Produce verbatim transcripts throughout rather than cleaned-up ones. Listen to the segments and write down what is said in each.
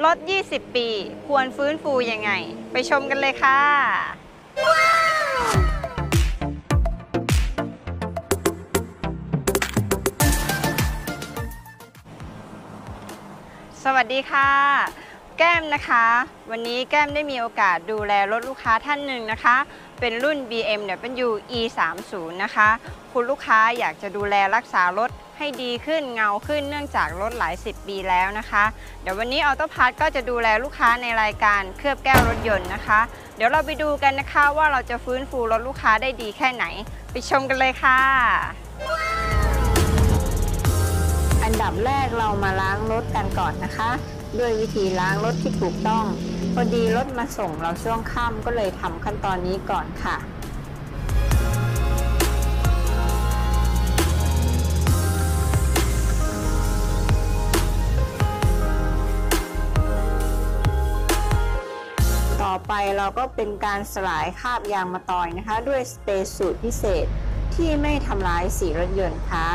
รถ ยี่สิบ ปีควรฟื้นฟูยังไงไปชมกันเลยค่ะสวัสดีค่ะแก้มนะคะวันนี้แก้มได้มีโอกาสดูแลรถลูกค้าท่านหนึ่งนะคะเป็นรุ่น บี เอ็ม ดับเบิลยู อี สามสิบ นะคะคุณลูกค้าอยากจะดูแลรักษารถให้ดีขึ้นเงาขึ้นเนื่องจากรถหลายสิบปีแล้วนะคะเดี๋ยววันนี้ออโต้พาร์ทก็จะดูแลลูกค้าในรายการเคลือบแก้วรถยนต์นะคะเดี๋ยวเราไปดูกันนะคะว่าเราจะฟื้นฟูรถลูกค้าได้ดีแค่ไหนไปชมกันเลยค่ะอันดับแรกเรามาล้างรถกันก่อนนะคะด้วยวิธีล้างรถที่ถูกต้องพอดีรถมาส่งเราช่วงค่ำก็เลยทำขั้นตอนนี้ก่อนค่ะต่อไปเราก็เป็นการสลายคราบยางมะตอยนะคะด้วยสเปรย์สูตรพิเศษที่ไม่ทำร้ายสีรถยนต์ค่ะ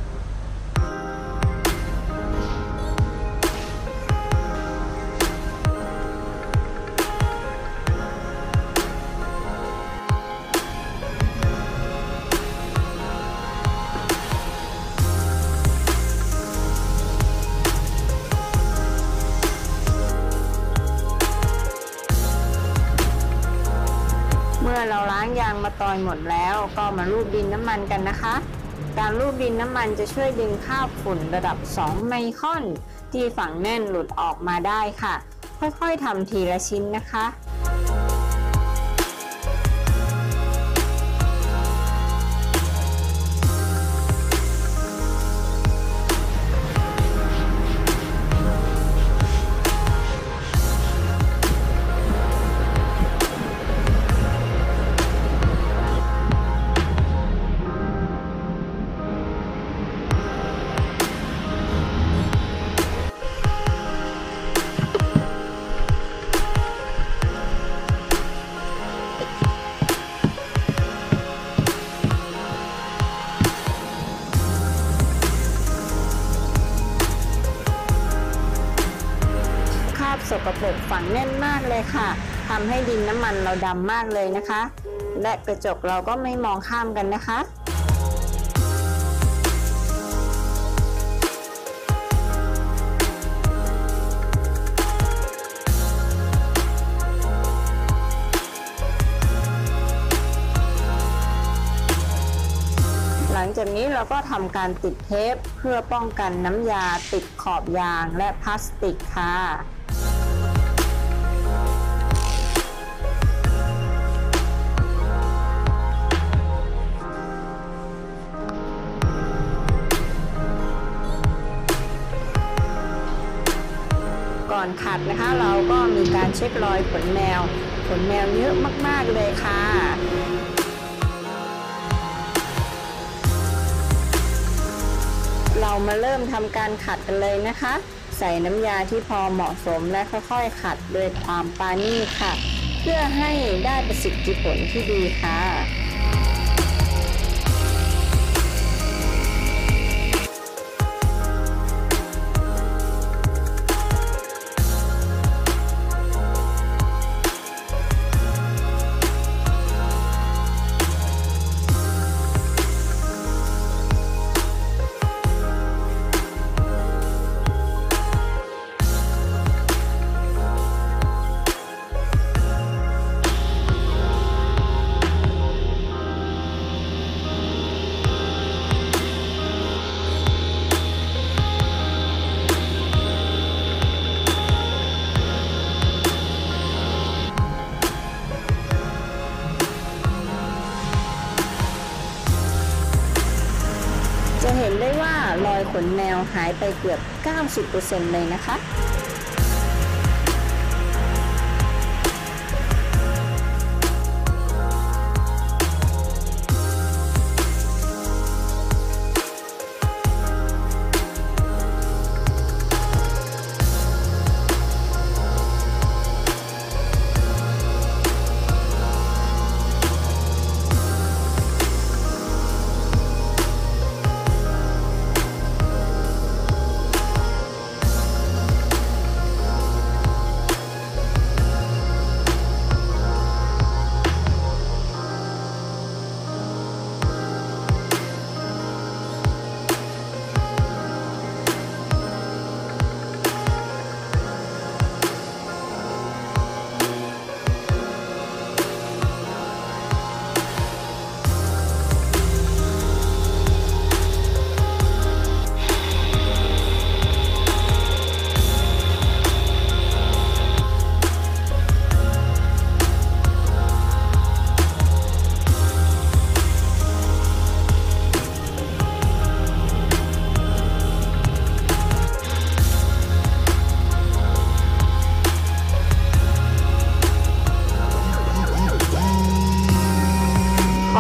เมื่อเราล้างยางมะตอยหมดแล้วก็มาลูบดินน้ำมันกันนะคะการลูบดินน้ำมันจะช่วยดึงคราบฝุ่นระดับสองไมครอนที่ฝังแน่นหลุดออกมาได้ค่ะค่อยๆทำทีละชิ้นนะคะสกปรกฝังแน่นมากเลยค่ะทำให้ดินน้ำมันเราดำมากเลยนะคะและกระจกเราก็ไม่มองข้ามกันนะคะหลังจากนี้เราก็ทำการติดเทปเพื่อป้องกันน้ำยาติดขอบยางและพลาสติกค่ะก่อนขัดนะคะเราก็มีการเช็ครอยขนแมวขนแมวเยอะมากๆเลยค่ะเรามาเริ่มทำการขัดกันเลยนะคะใส่น้ำยาที่พอเหมาะสมและค่อยๆขัดโดยความปราณีตค่ะเพื่อให้ได้ประสิทธิผลที่ดีค่ะจะเห็นได้ว่ารอยขนแมวหายไปเกือบ เก้าสิบเปอร์เซ็นต์ เลยนะคะ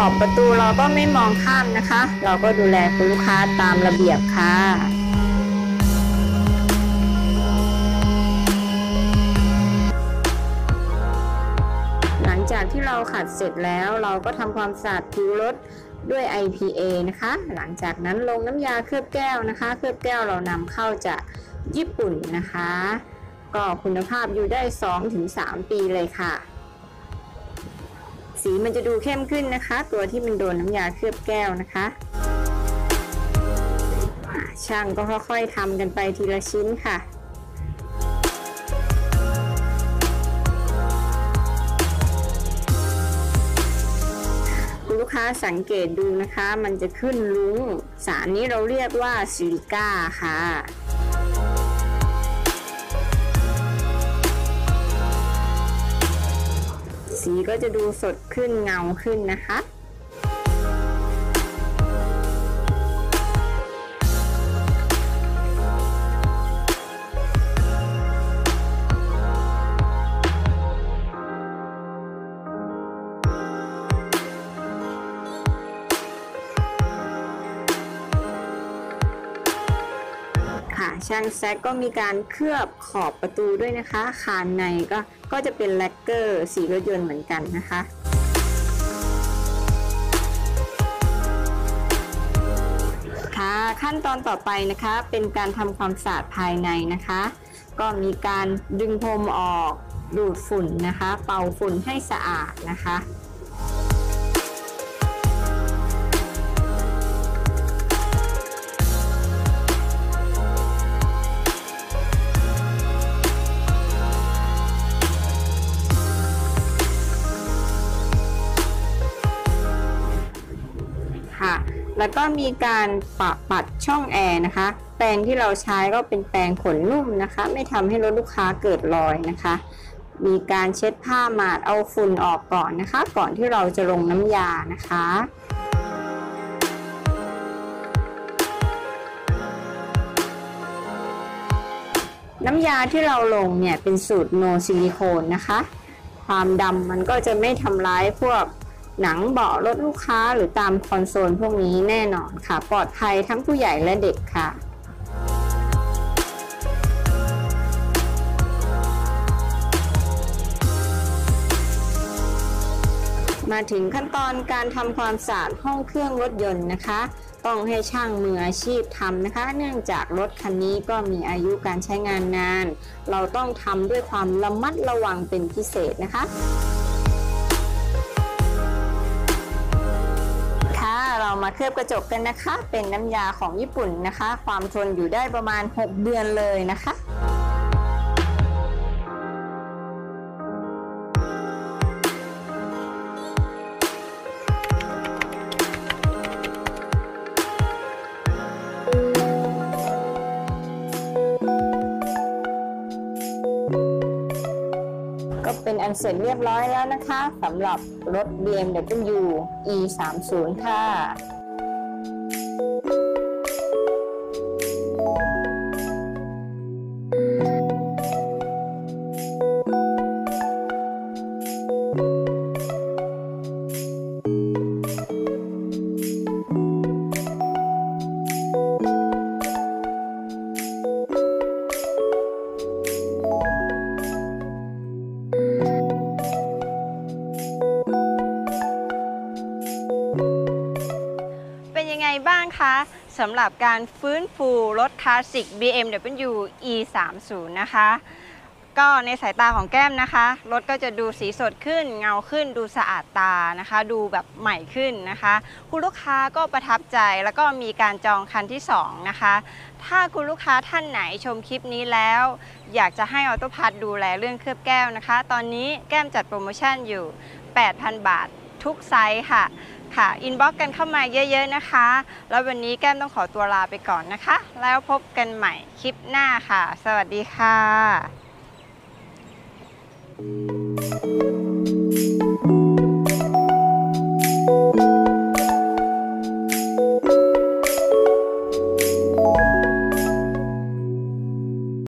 อบประตูเราก็ไม่มองข้ามนะคะเราก็ดูแลคุณลูกค้าตามระเบียบค่ะหลังจากที่เราขัดเสร็จแล้วเราก็ทำความสะอาดผิวรถด้วย ไอ พี เอ นะคะหลังจากนั้นลงน้ำยาเคลือบแก้วนะคะเคลือบแก้วเรานำเข้าจากญี่ปุ่นนะคะก็คุณภาพอยู่ได้ สองถึงสาม ปีเลยค่ะสีมันจะดูเข้มขึ้นนะคะตัวที่มันโดนน้ำยาเคลือบแก้วนะคะช่างก็ค่อยๆทำกันไปทีละชิ้นค่ะคุณลูกค้าสังเกตดูนะคะมันจะขึ้นลุ้งสารนี้เราเรียกว่าซิลิก้าค่ะสีก็จะดูสดขึ้นเงาขึ้นนะคะช่างแซกก็มีการเคลือบขอบประตูด้วยนะคะคานในก็ก็จะเป็นแลกเกอร์สีรถยนต์เหมือนกันนะคะค่ะขั้นตอนต่อไปนะคะเป็นการทำความสะอาดภายในนะคะก็มีการดึงพรมออกดูดฝุ่นนะคะเป่าฝุ่นให้สะอาดนะคะแล้วก็มีการปะปัดช่องแอร์นะคะแปรงที่เราใช้ก็เป็นแปรงขนนุ่มนะคะไม่ทำให้รถลูกค้าเกิดรอยนะคะมีการเช็ดผ้าหมาดเอาฝุ่นออกก่อนนะคะก่อนที่เราจะลงน้ำยานะคะน้ำยาที่เราลงเนี่ยเป็นสูตรโนซิลิโคนนะคะความดำมันก็จะไม่ทำร้ายพวกหนังเบาะรถลูกค้าหรือตามคอนโซลพวกนี้แน่นอนค่ะปลอดภัยทั้งผู้ใหญ่และเด็กค่ะมาถึงขั้นตอนการทำความสะอาดห้องเครื่องรถยนต์นะคะต้องให้ช่างมืออาชีพทำนะคะเนื่องจากรถคันนี้ก็มีอายุการใช้งานนานเราต้องทำด้วยความระมัดระวังเป็นพิเศษนะคะเรามาเคลือบกระจกกันนะคะเป็นน้ำยาของญี่ปุ่นนะคะความทนอยู่ได้ประมาณหกเดือนเลยนะคะก็เป็นอันเสร็จเรียบร้อยแล้วนะคะสำหรับรถ บี เอ็ม ดับเบิลยู อี สามสิบ ค่ะบ้างคะสำหรับการฟื้นฟูรถคลาสสิก บี เอ็ม ดับเบิลยู อี สามสิบ นะคะก็ในสายตาของแก้มนะคะรถก็จะดูสีสดขึ้นเงาขึ้นดูสะอาดตานะคะดูแบบใหม่ขึ้นนะคะคุณลูกค้าก็ประทับใจแล้วก็มีการจองคันที่สองนะคะถ้าคุณลูกค้าท่านไหนชมคลิปนี้แล้วอยากจะให้ออโต้พาร์ทดูแลเรื่องเคลือบแก้วนะคะตอนนี้แก้มจัดโปรโมชั่นอยู่ แปดพัน บาททุกไซส์ค่ะค่ะอินบ็อกซ์กันเข้ามาเยอะๆนะคะแล้ววันนี้แก้มต้องขอตัวลาไปก่อนนะคะแล้วพบกันใหม่คลิปหน้าค่ะสวัสดีค่ะ